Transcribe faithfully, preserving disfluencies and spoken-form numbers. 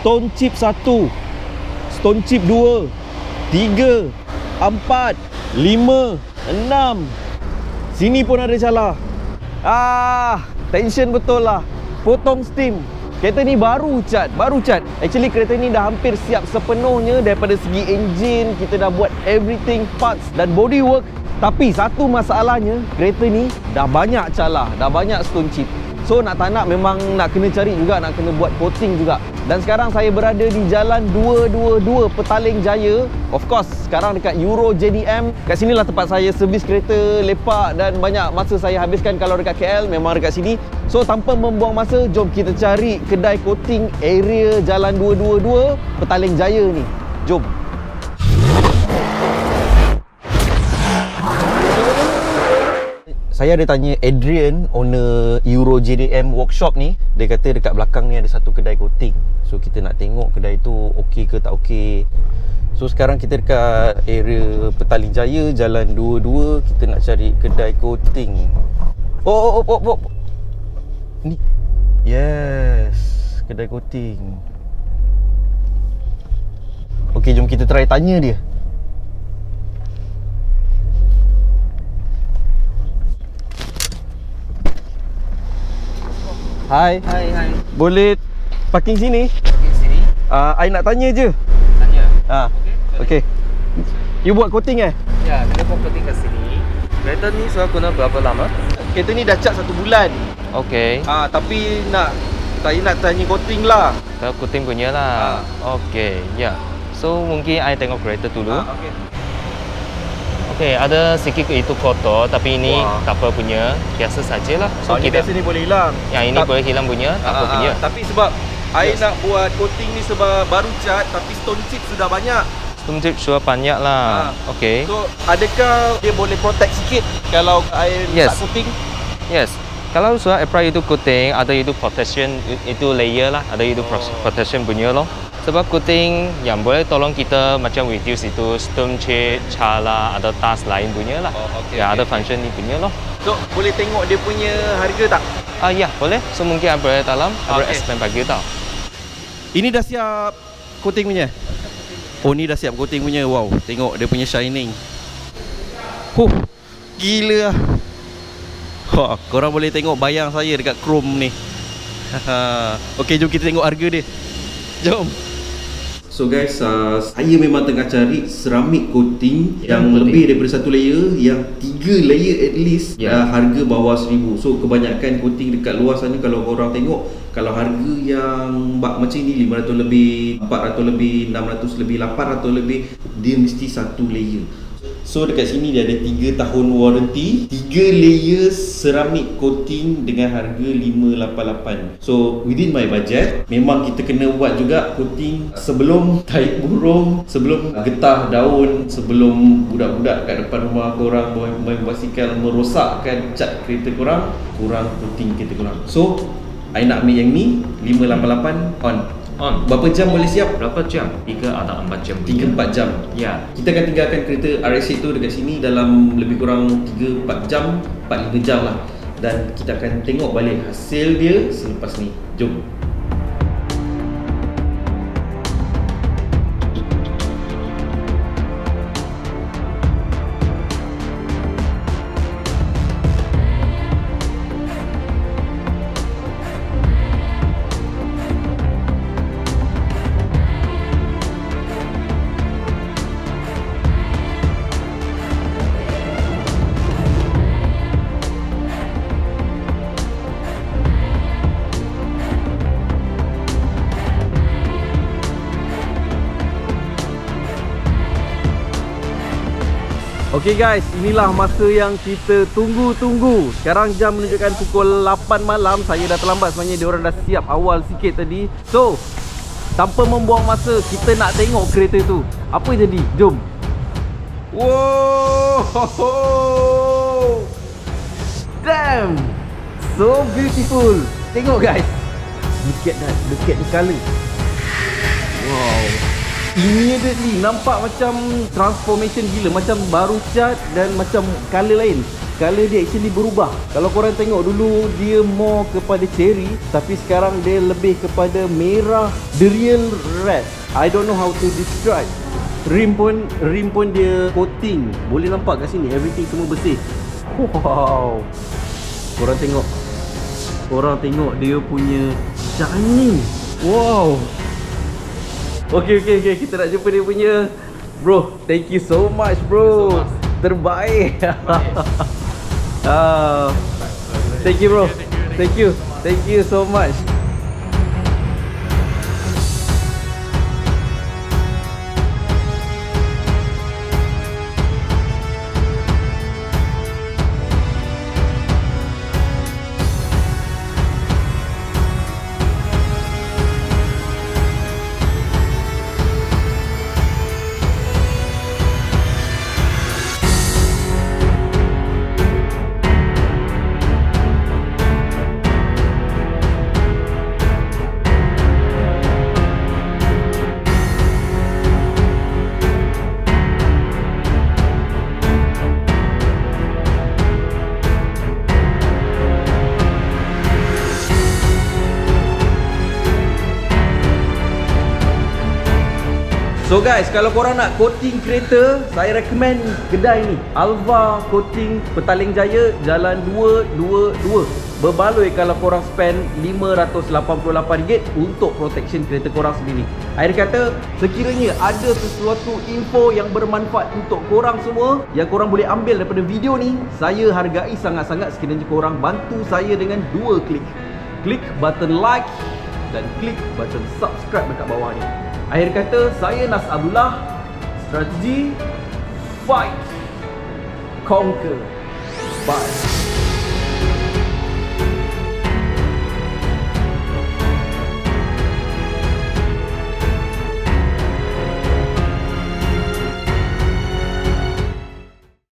Stone chip satu, stone chip dua, tiga, empat, lima, enam. Sini pun ada salah. Ah, tension betul lah. Potong steam. Kereta ni baru cat, baru cat. Actually kereta ni dah hampir siap sepenuhnya daripada segi engine. Kita dah buat everything, parts dan bodywork. Tapi satu masalahnya, kereta ni dah banyak calah, dah banyak stone chip. So nak tak nak memang nak kena cari juga, nak kena buat coating juga. Dan sekarang saya berada di Jalan dua dua dua Petaling Jaya. Of course, sekarang dekat Euro J D M. Kat sinilah tempat saya servis kereta, lepak dan banyak masa saya habiskan kalau dekat K L, memang dekat sini. So tanpa membuang masa, jom kita cari kedai coating area Jalan dua dua dua Petaling Jaya ni. Jom. Saya ada tanya Adrian, owner Euro J D M workshop ni. Dia kata dekat belakang ni ada satu kedai coating. So kita nak tengok kedai tu okey ke tak okey. So sekarang kita dekat area Petaling Jaya, Jalan dua dua. Kita nak cari kedai coating. Oh, oh, oh, oh, oh. Ni. Yes, kedai coating. Okey, jom kita try tanya dia. Hai. Hai, hai. Boleh parking sini? Parking sini. Ah, uh, I nak tanya je. Tanya. Ah. Okey. Okay. You buat coating eh? Ya, kita buat coating kat sini. Kereta ni sudah guna berapa lama? Kereta ni dah cat satu bulan. Okey. Ah, tapi nak saya nak tanya coating lah. Kalau coating punya lah. Ah. Okey, ya. So mungkin I tengok kereta dulu. Ah, okey. Okey, ada sikit itu kotor, tapi ini Wah. couple punya biasa sajalah. So oh, kita sini boleh hilang. Yang ini Ta boleh hilang punya, couple ah, punya. Ah, tapi sebab I Yes. nak buat coating ni sebab baru cat, tapi stone chip sudah banyak. Stone chip sudah banyak lah. Ah. Okey. So adakah dia boleh protect sikit kalau I Yes. tak coating? Yes. Kalau sudah apply itu coating, ada itu protection, itu layer lah, ada itu Oh. protection punya loh. Sebab coating yang boleh tolong kita macam reduce itu stone chip, cala, ada dust lain punya lah. Oh, okay, ya, okay, ada okay. function ni punya loh. So boleh tengok dia punya harga tak? Ah ya, boleh. So mungkin I boleh dalam, I boleh Okay. explain bagi tau. Ini dah siap coating punya? Oh, ni dah siap coating punya. Wow, tengok dia punya shining. Huh, gila lah. Wah, korang boleh tengok bayang saya dekat chrome ni. Okey, jom kita tengok harga dia. Jom. So guys, uh, saya memang tengah cari ceramic coating yang coating. lebih daripada satu layer, yang tiga layer at least, Yeah. uh, harga bawah seribu. So kebanyakan coating dekat luar sana kalau korang tengok, kalau harga yang bak macam ni lima ratus lebih, empat ratus lebih, enam ratus lebih, lapan ratus lebih, dia mesti satu layer. So dekat sini dia ada tiga tahun warranty, tiga layer ceramic coating dengan harga lima lapan lapan. So within my budget. Memang kita kena buat juga coating sebelum tahi burung, sebelum getah daun, sebelum budak-budak kat depan rumah korang main basikal merosakkan cat kereta korang, korang coating kereta korang. So I nak ambil yang ni lima lapan lapan on. On. Berapa jam boleh siap? Berapa jam? tiga atau empat jam. tiga empat jam. Ya. Kita akan tinggalkan kereta R X itu dekat sini dalam lebih kurang tiga empat jam, empat lima jam lah. Dan kita akan tengok balik hasil dia selepas ni. Jom. Okey guys, inilah masa yang kita tunggu-tunggu. Sekarang jam menunjukkan pukul lapan malam. Saya dah terlambat sebenarnya, diorang dah siap awal sikit tadi. So, tanpa membuang masa, kita nak tengok kereta tu. Apa jadi? Jom. Wow! Damn! So beautiful. Tengok guys. Look at that, look at the colour. Wow. Immediately nampak macam transformation gila, macam baru cat dan macam color lain. color dia actually berubah. Kalau korang tengok dulu dia more kepada cherry, tapi sekarang dia lebih kepada merah, the real red. I don't know how to describe. Rim pun rim pun dia coating. Boleh nampak kat sini everything semua bersih. Wow. Korang tengok. Korang tengok dia punya shining. Wow. Okey okey okey, kita nak jumpa dia punya. Bro, thank you so much bro. Terbaik. uh, thank you bro. Thank you. Thank you so much. So guys, kalau korang nak coating kereta, saya recommend kedai ni, Alva Coating Petaling Jaya, Jalan dua dua dua. Berbaloi kalau korang spend lima ratus lapan puluh lapan ringgit untuk protection kereta korang sendiri. Akhir kata, sekiranya ada sesuatu info yang bermanfaat untuk korang semua, yang korang boleh ambil daripada video ni, saya hargai sangat-sangat sekiranya korang bantu saya dengan dua klik. Klik button like dan klik button subscribe dekat bawah ni. Akhir kata, saya Nas Abdullah. Strategi, fight, conquer, bye.